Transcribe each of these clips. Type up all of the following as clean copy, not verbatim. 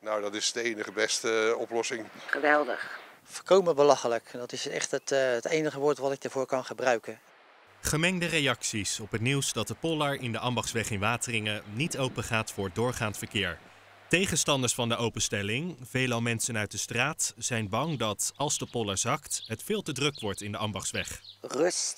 Nou, dat is de enige beste oplossing. Geweldig. Voorkomen belachelijk. Dat is echt het enige woord wat ik ervoor kan gebruiken. Gemengde reacties op het nieuws dat de Pollard in de Ambachtsweg in Wateringen niet open gaat voor doorgaand verkeer. Tegenstanders van de openstelling, veelal mensen uit de straat, zijn bang dat als de Pollard zakt, het veel te druk wordt in de Ambachtsweg. Rust,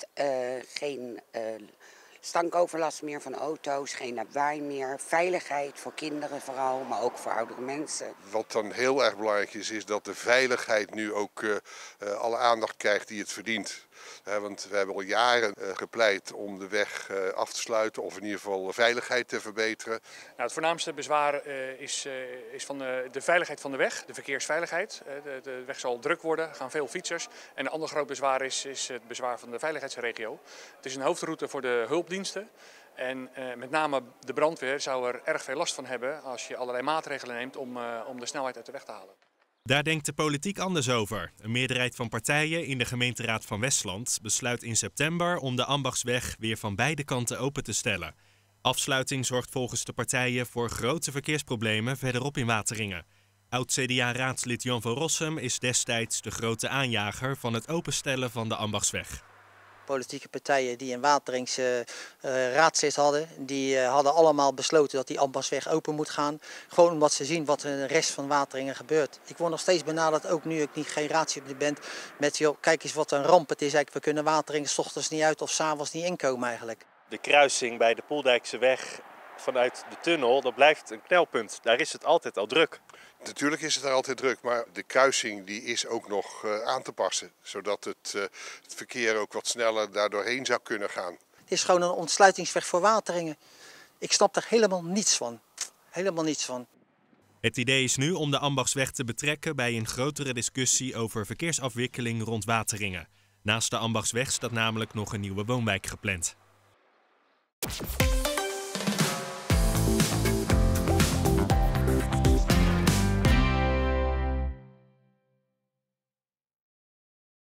geen stankoverlast meer van auto's, geen lawaai meer. Veiligheid voor kinderen vooral, maar ook voor oudere mensen. Wat dan heel erg belangrijk is dat de veiligheid nu ook alle aandacht krijgt die het verdient. Want we hebben al jaren gepleit om de weg af te sluiten of in ieder geval veiligheid te verbeteren. Nou, het voornaamste bezwaar is van de veiligheid van de weg, de verkeersveiligheid. De weg zal druk worden, er gaan veel fietsers. En een ander groot bezwaar is het bezwaar van de veiligheidsregio. Het is een hoofdroute voor de hulpdiensten. En met name de brandweer zou er erg veel last van hebben als je allerlei maatregelen neemt om de snelheid uit de weg te halen. Daar denkt de politiek anders over. Een meerderheid van partijen in de gemeenteraad van Westland besluit in september om de Ambachtsweg weer van beide kanten open te stellen. Afsluiting zorgt volgens de partijen voor grote verkeersproblemen verderop in Wateringen. Oud-CDA-raadslid Jan van Rossum is destijds de grote aanjager van het openstellen van de Ambachtsweg. Politieke partijen die een Wateringse raadslid hadden, die hadden allemaal besloten dat die Ambachtsweg open moet gaan. Gewoon omdat ze zien wat er in de rest van Wateringen gebeurt. Ik word nog steeds benaderd, ook nu ik geen raadslid ben, met joh, kijk eens wat een ramp het is. Eigenlijk, we kunnen Wateringen 's ochtends niet uit of 's avonds niet inkomen eigenlijk. De kruising bij de Poeldijkse weg vanuit de tunnel, dat blijft een knelpunt. Daar is het altijd al druk. Natuurlijk is het er altijd druk, maar de kruising die is ook nog aan te passen. Zodat het verkeer ook wat sneller daar doorheen zou kunnen gaan. Het is gewoon een ontsluitingsweg voor Wateringen. Ik snap er helemaal niets van. Helemaal niets van. Het idee is nu om de Ambachtsweg te betrekken bij een grotere discussie over verkeersafwikkeling rond Wateringen. Naast de Ambachtsweg staat namelijk nog een nieuwe woonwijk gepland.